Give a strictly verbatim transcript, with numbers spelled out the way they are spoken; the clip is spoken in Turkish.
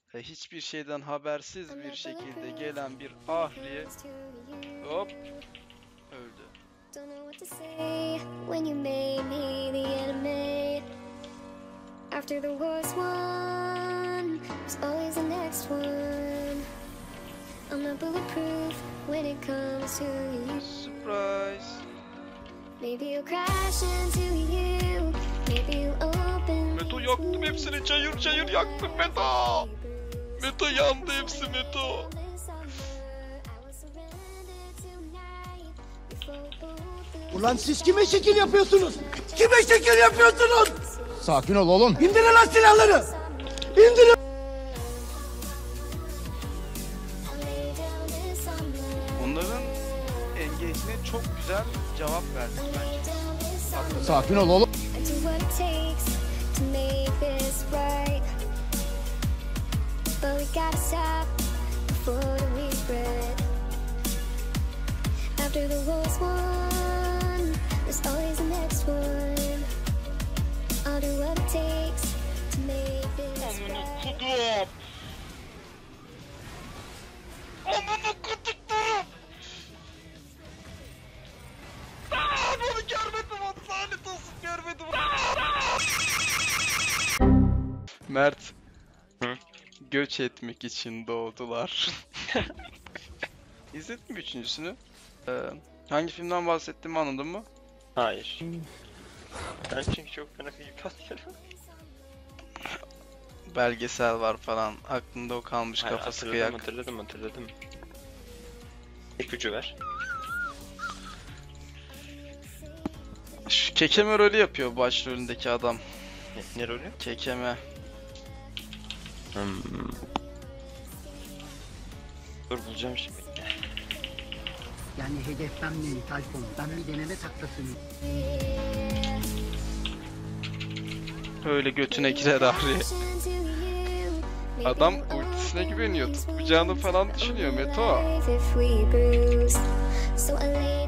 e, hiçbir şeyden habersiz bir şekilde gelen bir ahli hop öldü. Don't know what to say when you made me the enemy. After the war's won, there's always the next one. I'm not bulletproof when it comes to you. Surprise. Maybe you'll crash into you. Maybe you open. Meto yaktım hepsini, çayır çayır yaktım Meto. Meto yandı hepsi Meto. Ulan siz kime şekil yapıyorsunuz? Kime şekil yapıyorsunuz? Sakin ol oğlum. İndirin lan silahları! İndirin! Onların engage'ine çok güzel cevap verdik bence. Sakin ol oğlum. After the war's won, there's always the next one. I'll do what it takes to make this right. Kudum. Amına kuduklarım. Aaa bunu görmedim, lanet olsun görmedim. Mert. Hı? Göç etmek için doğdular. İzledin mi üçüncüsünü? Ee, hangi filmden bahsettiğimi anladın mı? Hayır. Ben çünkü çok fena film katlıyorum. Belgesel var falan. Aklında o kalmış, Hayır, kafası hatırladım, kıyak. hatırladım hatırladım. İpucu ver. Şu kekeme rolü yapıyor başrolündeki adam. Ne, ne rolü? Kekeme. Hmm. Dur bulacağım şimdi. Yani hedef ben miyim Tayfun? Ben bir deneme taklasıyım. Öyle götüne girer ahri. Adam ultisine güveniyor. Tutmayacağını falan düşünüyor Meto.